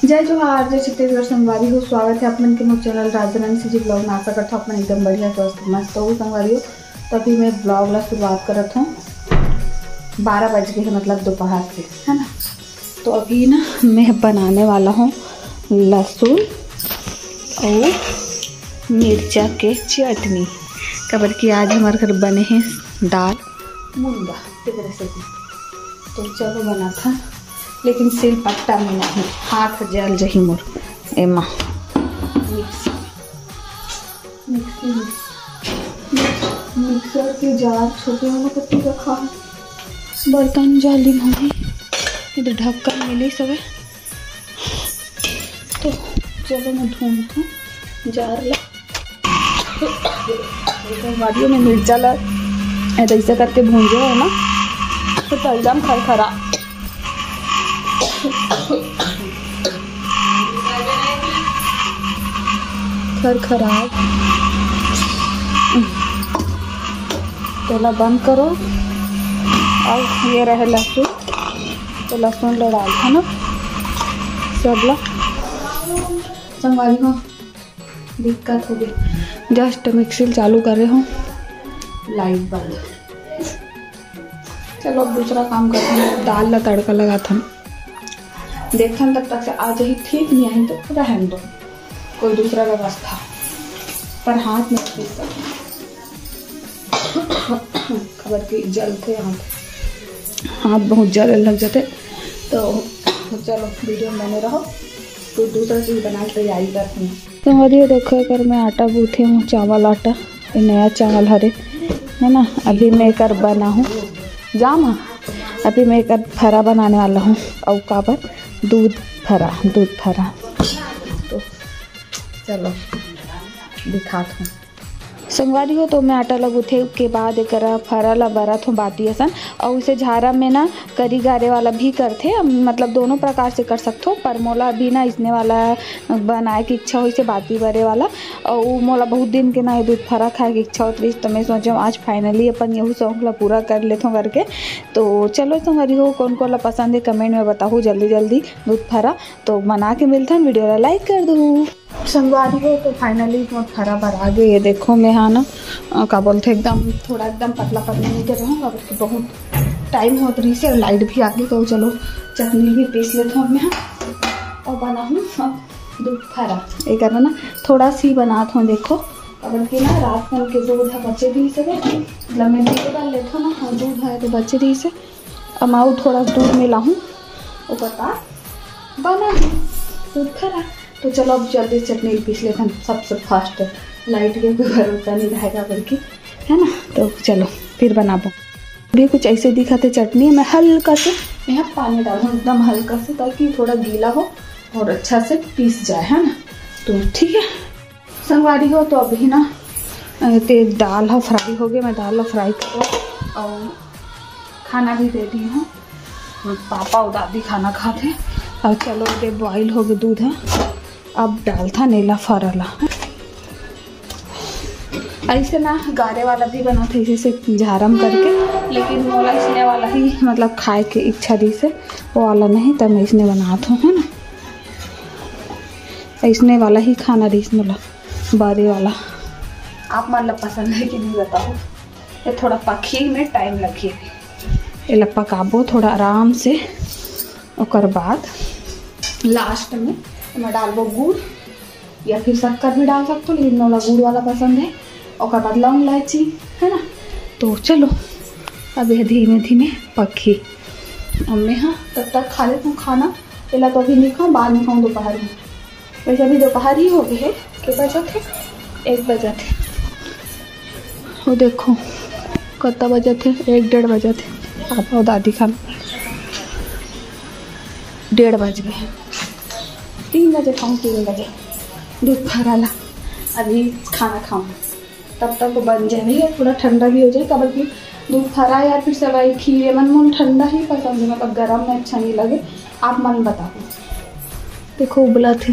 जय जोहार, जय छत्तीसगढ़ संगवारी हो। स्वागत है अपन के मोर चैनल राजरानी से जी ब्लॉग में। आशा करता हूँ अपन एकदम बढ़िया स्वस्थ मस्त हो संगवारी हो। तभी मैं ब्लॉग ला शुरुआत करत हूँ। 12 बज गए हैं, मतलब दोपहर से, है ना। तो अभी ना मैं बनाने वाला हूँ लहसुन और मिर्चा के चटनी। कबर की आज हमारे घर बने हैं दाल मुनगा से। तो चलो बना था, लेकिन सिल पट्टा में नहीं, हाथ जल जही मोर एमा। मिक्सर के जार छोटे वाला पत्ती रखा है, बर्तन जाली भाई इधर ढक्कन मिली सब। तो चलो मैं ढूंढता हूँ जार ला। वादियों में मिर्चा ला ऐसे करके भूंजे हो ना, तो एकदम खरखरा खराब। पहला बंद करो। और ये रहे लहसुन, तो लहसुन ला डाल था ना सब ला संगवारी हो। दिक्कत हो गई, जस्ट मिक्सी चालू कर रहे हो, लाइट बंद। चलो अब दूसरा काम करते हैं। दाल ला तड़का लगा था, देखते तब तक से आज ही ठीक नहीं आई तो रहने दो, कोई दूसरा व्यवस्था पर हाथ में पीस सकते। खबर की जलते हाथ बहुत जल लग जाते। तो चलो वीडियो में बने रहो, तो दूसरा चीज़ बना के तैयारी करती हूँ। तो हमारी देखो अगर मैं आटा गूँथे हूँ, चावल आटा, ये नया चावल हरे है ना। अभी मैं कर बना हूँ जामा, अभी मैं कर फरा बनाने वाला हूँ। और काबर दूध फरा। तो चलो दिखाता हूँ संगवारी हो। तो मैं आटा लगूथे के बाद एक फरा ला बरत हूँ बाटी असन। और उसे झारा में ना करी गारे वाला भी करते, मतलब दोनों प्रकार से कर सकते हो। पर मोला अभी ना इसने वाला बनाए की इच्छा हुई से बाटी बरे वाला। और मोला बहुत दिन के ना दूध फरा खाए की इच्छा होती, तो मैं सोचा आज फाइनली अपन यही शौक ला पूरा कर लेता हूँ करके। तो चलो संगवारी हो, कौन कौन ला पसंद है कमेंट में बताओ जल्दी दूध फरा। तो बना के मिलता है, वीडियो ला लाइक कर दूँ संगवारी हो। तो फाइनली बहुत फरा भर आ गए। ये देखो मैं हाँ ना क्या बोलते एकदम थोड़ा एकदम पतला नहीं कर रहा हूँ, बहुत टाइम होत रही से, लाइट भी आ गई। तो चलो चटनी भी पीस लेता हूँ मैं हाँ, और बना हूँ दूध फरा। ये करना ना थोड़ा सी बनाता हूँ। देखो अगर की ना रात में के दूध है बच्चे दी से, मतलब मैं दूध डाल लेता हूँ ना, दूध है तो बच्चे दी से अमाऊ थोड़ा दूध मिला हूँ, वो बता बना दूध फरा। तो चलो अब जल्दी चटनी पीस लेते हैं सबसे फास्ट, लाइट के कोई भरोसा नहीं रहेगा बल्कि, है ना। तो चलो फिर बनाबो। अभी कुछ ऐसे दिखाते चटनी मैं हल्का से यहाँ पानी डालूँ एकदम हल्का से, ताकि थोड़ा गीला हो और अच्छा से पीस जाए, है ना। तो ठीक है संगवारी हो। तो अभी ना तेल दाल हो फ्राई हो गया, मैं दाल फ्राई करो और खाना भी दे दी हूँ। पापा और दादी खाना खाते। और चलो ये बॉइल हो गया दूध है, अब डाल था नीला फरला। ऐसे ना गारे वाला भी बना था इसे से झारम करके, लेकिन मोला इसने वाला ही मतलब खाए के इच्छा दी से, वो वाला नहीं। तब मैं इसने बनाता हूँ, है ना। इसने वाला ही खाना दी मोला बारे वाला। आप मतलब पसंद है कि नहीं बताओ। ये थोड़ा पकी में टाइम लगे, ये पकाबो थोड़ा आराम से। और बाद लास्ट में मैं डालबो गुड़ या फिर शक्कर भी डाल सकते हो, लेकिन मोला गुड़ वाला पसंद है। और बाद लौंग इलायची, है ना। तो चलो अब यह धीमे धीमे पकी। अब मैं हाँ तब तक खा लेता हूँ खाना। पहला तो अभी नहीं खाऊँ, बाद में खाऊँ दोपहर में। वैसे अभी दोपहर ही हो गए है, के बजे थे 1 बजे थे। वो देखो कितना बजे थे, 1-1:30 बजे थे। पापा और दादी खाना 1:30 बज गए। 3 बजे खाऊँ, 3 बजे दूध फरा ला अभी खाना खाऊँ, तब तक वो बन जाए, थोड़ा ठंडा भी हो जाए। कब की दूध फरा या फिर सवाई खीरे मन ठंडा ही पसंद है, मतलब गर्म में अच्छा नहीं लगे। आप मन बताओ। देखो उबला थे।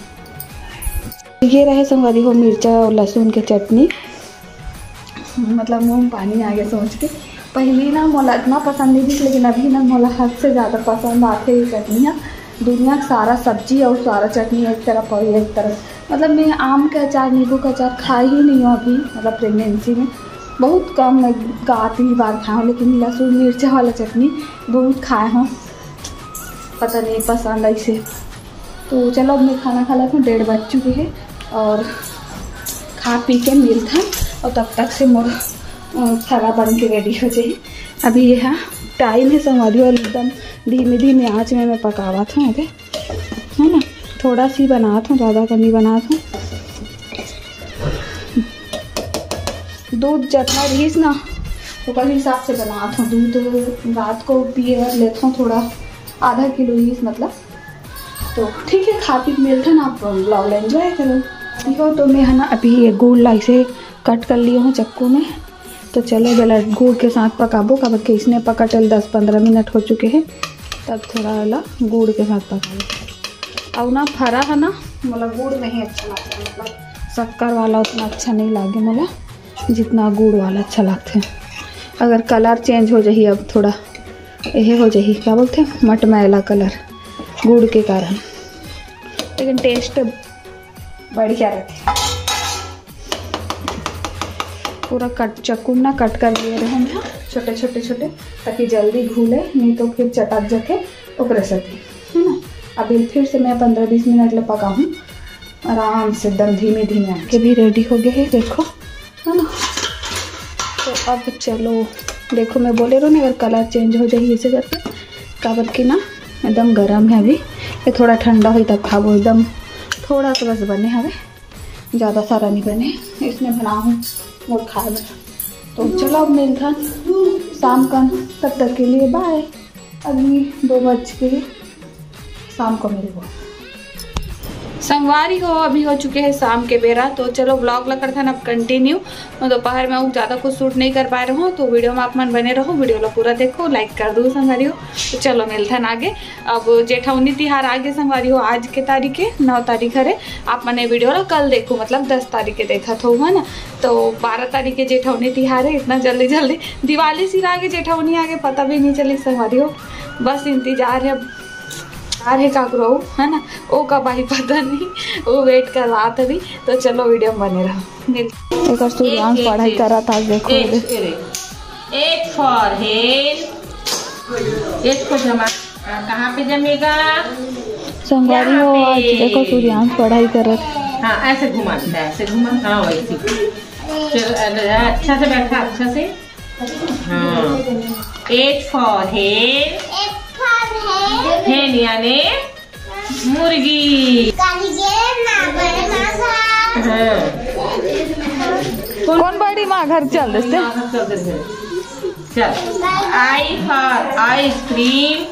ये रहे संगवारी हो मिर्चा और लहसुन के चटनी। मतलब मुँह पानी आ गया सोच के। पहले ना मोला इतना पसंद नहीं थी, लेकिन अभी ना मोला हद से ज़्यादा पसंद आते ही चटनियाँ। दुनिया का सारा सब्जी और सारा चटनी एक तरफ और एक तरफ। मतलब मैं आम का अचार, नींबू का अचार खाई ही नहीं हूँ अभी, मतलब प्रेगनेंसी में बहुत कम, आखिरी बार खाया हूँ। लेकिन लहसुन मिर्चा वाला चटनी बहुत खाए हूँ, पता नहीं पसंद ऐसे। तो चलो अब मैं खाना खा लेती हूँ, 1:30 बज चुके हैं और खा पी के मिलता और तब तक से मोर खाना बन के रेडी हो जाए। अभी यह टाइम है संवारी और एकदम धीमे धीमे आँच में मैं पकावा था है ना, थोड़ा सी बनाता हूँ, ज़्यादा का नहीं बनाता हूँ। दूध जितना रहीस ना तो हिसाब से बनाता हूँ। दूध रात को पिए लेता हूँ थोड़ा, आधा किलो रहीस मतलब। तो ठीक है, खा पी मिलता ना, आप ब्लॉग एंजॉय करो। ठीक हो, तो मैं है ना अभी ये गुड़ लाई से कट कर लिया हूँ चक्कू में। तो चलो जला गुड़ के साथ पकाबो, कब के इसने पकटल 10-15 मिनट हो चुके हैं, तब थोड़ा वाला गुड़ के साथ पका लो। और ना फरा है ना मतलब गुड़ नहीं अच्छा लगता, मतलब शक्कर वाला उतना अच्छा नहीं लगे मला, जितना गुड़ वाला अच्छा लगता है। अगर कलर चेंज हो जाही, अब थोड़ा यही हो जाही, क्या बोलते हैं, मटमैला कलर गुड़ के कारण, लेकिन टेस्ट बढ़िया रहती है। पूरा चक्कू ना कट कर दिए रहे हैं छोटे छोटे, ताकि जल्दी घुले, नहीं तो फिर चटक जाके उकरे सके, है ना। अभी फिर से मैं 15-20 मिनट ले पकाऊँ आराम से, एकदम धीमे धीमे। आके भी रेडी हो गए हैं देखो, है ना। तो अब चलो देखो, मैं बोले रहा ना अगर कलर चेंज हो जाए ऐसे करके, काबर की ना एकदम गर्म है अभी, ये थोड़ा ठंडा हो तब खाबो। एकदम थोड़ा सा बस बने हवे, ज़्यादा सारा नहीं बने, इसमें बनाऊँ और खाए बस। तो चलो अब मिलता शाम का, तब तक के लिए बाय। अभी 2 बज के शाम को मिलूँ। संगवारी हो अभी हो चुके हैं शाम के बेरा। तो चलो ब्लॉग लग था ना अब कंटिन्यू। मैं दोपहर में ज़्यादा कुछ शूट नहीं कर पा रहा हूँ, तो वीडियो में आप मन बने रहो, वीडियो लो पूरा देखो, लाइक कर दो संगवारी हो। तो चलो मिलता है आगे। अब जेठौनी तिहार आगे संगवारी हो, आज के तारीख है 9 तारीख है। आप मैंने वीडियो लो कल देखो, मतलब 10 तारीख के देखा था, है ना। तो 12 तारीख के जेठौनी तिहार है। इतना जल्दी जल्दी दिवाली सिर आगे, जेठौनी आगे, पता भी नहीं चली संगवारी हो। बस इंतजार है है काकरो, है ना, वो कब आई पता नहीं, वो वेट कर रहा था भी। तो चलो वीडियो बने रहो। एक सूर्यांश पढ़ाई कर रहा था, देखो एट फॉर हेल, एट को जमा कहाँ पे जमेगा संगवारी हो। आज देखो सूर्यांश पढ़ाई कर रहा था। हाँ ऐसे घुमाता है, ऐसे घुमा, हाँ वैसे। अच्छा से बैठा, अच्छा से। हाँ, एट फॉर हेल, हेल यानी मुर्गी। हाँ। कौन बड़ी माँ घर चल रहे चल। I for ice cream.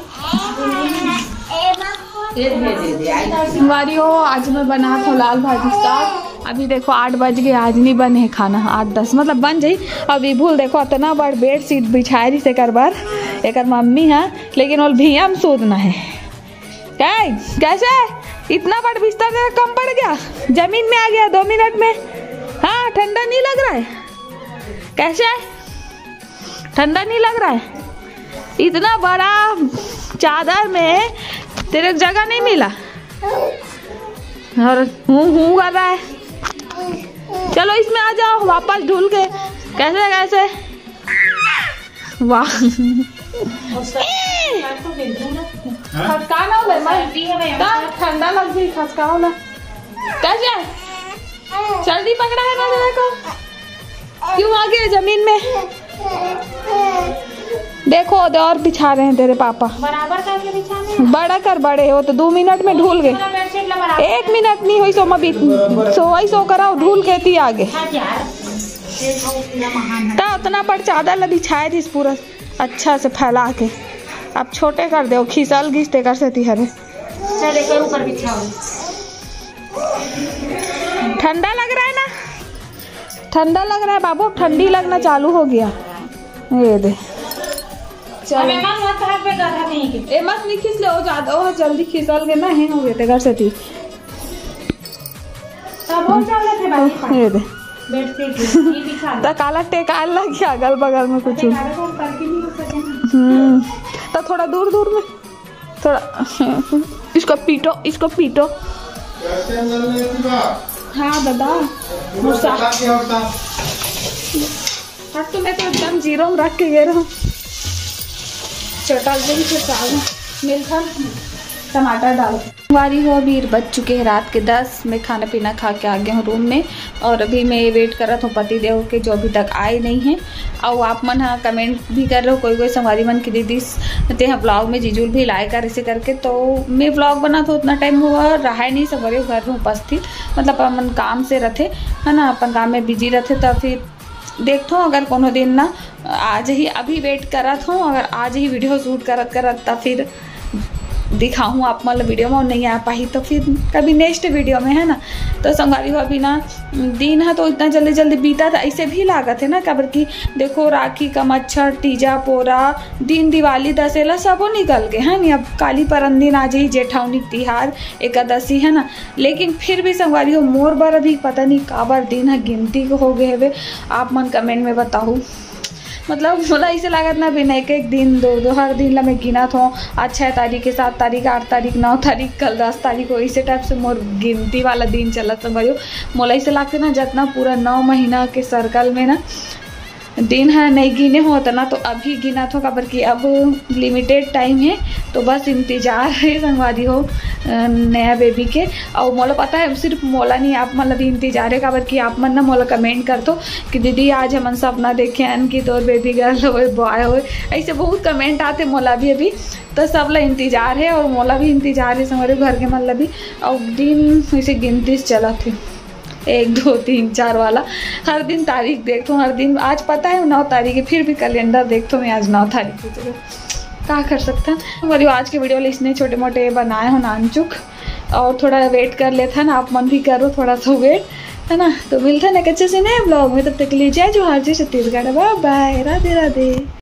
संगवारी हो आज मैं बना था लाल भाजी साग। अभी देखो 8 बज गए, आज नहीं बने खाना, 8-10 मतलब बन जाई। अभी भूल देखो इतना बड़ बेड शीट बिछाई रही से कर बार एक मम्मी है, लेकिन वो भैया हम सोचना है क्या कैसे इतना बड़ा बिस्तर कम पड़ गया, जमीन में आ गया 2 मिनट में। हाँ ठंडा नहीं लग रहा है, कैसे ठंडा नहीं लग रहा है, इतना बड़ा चादर में तेरे जगह नहीं मिला और हूँ कर रहा है। चलो इसमें आ जाओ वापस ढूल के, कैसे कैसे वाह खसकाना ठंडा लग गई, खसकाओ ना कैसे सर्दी पकड़ा है ना, देखो क्यों आ गए जमीन में। देखो और बिछा रहे हैं तेरे पापा, बराबर करके बिछाने, बड़ा कर बड़े हो तो 2 मिनट में ढूल गए, 1 मिनट नहीं हुई सो मबी सो कराओ ढूल के थी आगे। तो उतना बड़ चादर ला बिछाए थी पूरा अच्छा से फैला के, अब छोटे कर दो, खिसल घिसते कर से हरे। ऊपर बिछाओ, ठंडा लग रहा है ना, ठंडा लग रहा है बाबू, ठंडी लगना चालू हो गया। ये दे चलो ए मत नहीं खिस ले, हो ज्यादा हो जल्दी खिसल के ना है हो गए घर से थी। ये दे तो काला टेका लग गया अगल बगल में कुछ। तो थोड़ा दूर दूर में थोड़ा इसको पीटो। हाँ दादा मुझसा तो मैं तो एकदम जीरो में रख के गए रहा हूँ। चटक दिन से साग मिलता टमाटर डाल वारी हो। अभी बज चुके हैं रात के 10। मैं खाना पीना खा के आ गया हूँ रूम में और अभी मैं वेट कर रहा था पति देव के जो अभी तक आए नहीं हैं। और आप मन हाँ कमेंट भी कर रहे हो कोई संगवारी मन की दीदी ते हैं ब्लॉग में जीजूल भी लाए कर ऐसे करके। तो मैं ब्लॉग बना तो उतना टाइम हुआ रहा नहीं संगवारी घर में उपस्थित मतलब अपन काम से रहते है ना अपन काम में बिजी रहते। तो फिर देखो अगर कोनो दिन ना आज ही अभी वेट करत हूँ अगर आज ही वीडियो शूट करत तब फिर दिखाऊँ आप मतलब वीडियो में नहीं आ पाई तो फिर कभी नेक्स्ट वीडियो में है ना। तो संगवारी हो अभी ना दिन है तो इतना जल्दी बीता था ऐसे भी लागत है ना कबर की देखो राखी का मच्छर तीजा पोरा दिन दिवाली दशहरा सबो निकल गए है नहीं। अब काली परन दिन आ जाई जेठौनी तिहार एकादशी है ना। लेकिन फिर भी संगवारी हो मोर बार अभी पता नहीं काबर दिन है गिनती को हो गए हुए आप मन कमेंट में बताओ। मतलब बोला ऐसे लागत ना बिना एक दिन दो हर दिन ला मैं गिना था आज 6 तारीख 7 तारीख 8 तारीख 9 तारीख कल 10 तारीख हो इसे टाइप से मोर गिनती वाला दिन चला संगवारी मोला ऐसे लगते ना जितना पूरा 9 महीना के सर्कल में ना दिन है नहीं गिने हो उतना तो अभी गिना था कबर की अब लिमिटेड टाइम है तो बस इंतज़ार है संगवारी हो नया बेबी के। और मोला पता है सिर्फ मोला नहीं आप मतलब इंतजार है कबर की आप मन ना मोला कमेंट कर दो कि दीदी आज हम सपना देखे हैं कि तोर बेबी गर्ल हो बॉय हो ऐसे बहुत कमेंट आते मोला भी अभी। तो सब ला इंतजार है और मोला भी इंतजार है संगवारी घर के मतलब भी। और दिन ऐसे गिनती चला थे 1 2 3 4 वाला हर दिन तारीख देखता हूँ हर दिन। आज पता है 9 तारीख है फिर भी कैलेंडर देखता हूँ मैं आज 9 तारीख है। चलो क्या कर सकता है आज के वीडियो इसने छोटे मोटे बनाए हो नानचुक और थोड़ा वेट कर लेता ना आप मन भी करो थोड़ा सा वेट है ना। तो मिलता है ना अच्छे से नए ब्लॉग में तब तक के लिए जय जोहार जय छत्तीसगढ़ बाय बाय राधे राधे।